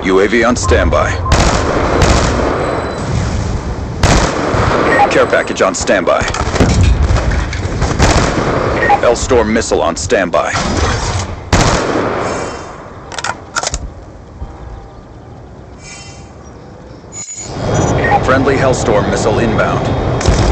UAV on standby. Care package on standby. Hellstorm missile on standby. Friendly Hellstorm missile inbound.